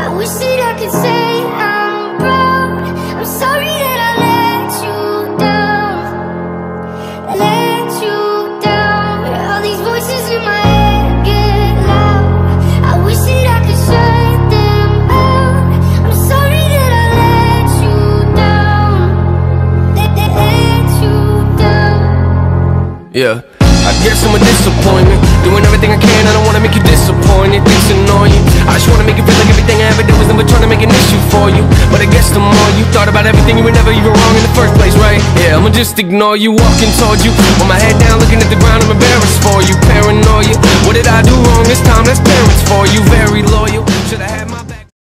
I wish that I could say I'm proud. I'm sorry that I let you down. Let you down. All these voices in my head get loud. I wish that I could shut them out. I'm sorry that I let you down. Let you down. Yeah, I guess I'm a disappointment. Doing everything I can, I don't wanna make you disappointed. It's annoying, I just wanna make you feel like everything I ever did was never trying to make an issue for you. But I guess the more you thought about everything, you were never even wrong in the first place, right? Yeah, I'ma just ignore you, walking towards you with my head down, looking at the ground, I'm embarrassed for you. Paranoia, what did I do wrong this time? That's parents for you, very loyal. Should've had